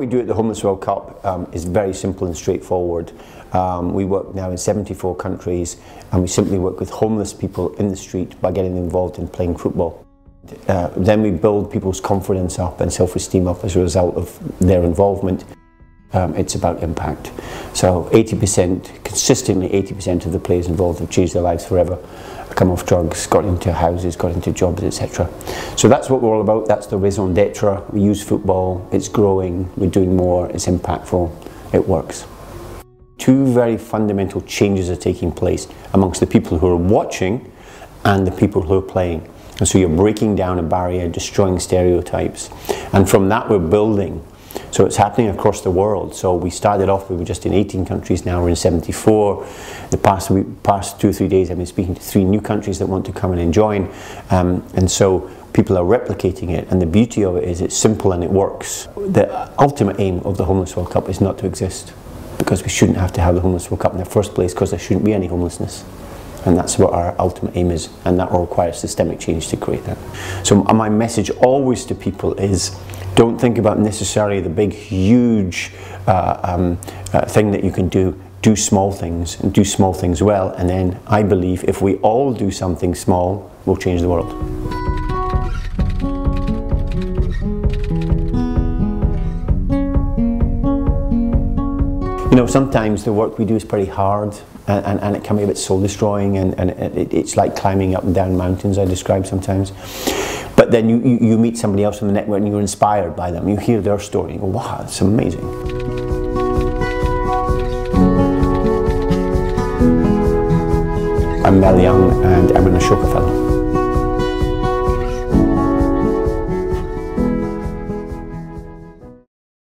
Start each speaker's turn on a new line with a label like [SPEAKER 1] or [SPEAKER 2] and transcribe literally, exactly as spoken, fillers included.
[SPEAKER 1] we do at the Homeless World Cup um, is very simple and straightforward. Um, we work now in seventy-four countries, and we simply work with homeless people in the street by getting them involved in playing football. Uh, then we build people's confidence up and self-esteem up as a result of their involvement. Um, it's about impact. So eighty percent, consistently eighty percent of the players involved have changed their lives forever, come off drugs, got into houses, got into jobs, et cetera. So that's what we're all about. That's the raison d'etre. We use football, it's growing, we're doing more, it's impactful, it works. Two very fundamental changes are taking place amongst the people who are watching and the people who are playing. And so you're breaking down a barrier, destroying stereotypes. And from that we're building. So it's happening across the world. So we started off, we were just in eighteen countries, now we're in seventy-four. The past, week, past two or three days I've been speaking to three new countries that want to come and join. Um, and so people are replicating it, and the beauty of it is it's simple and it works. The ultimate aim of the Homeless World Cup is not to exist, because we shouldn't have to have the Homeless World Cup in the first place, because there shouldn't be any homelessness. And that's what our ultimate aim is, and that will require systemic change to create that. So my message always to people is, don't think about necessarily the big, huge uh, um, uh, thing that you can do. Do small things, and do small things well, and then I believe if we all do something small, we'll change the world. You know, sometimes the work we do is pretty hard, and, and, and it can be a bit soul-destroying, and, and it, it's like climbing up and down mountains, I describe sometimes. But then you, you, you meet somebody else on the network and you're inspired by them. You hear their story and you go, wow, it's amazing. I'm Mel Young, and I'm an Ashoka Fellow.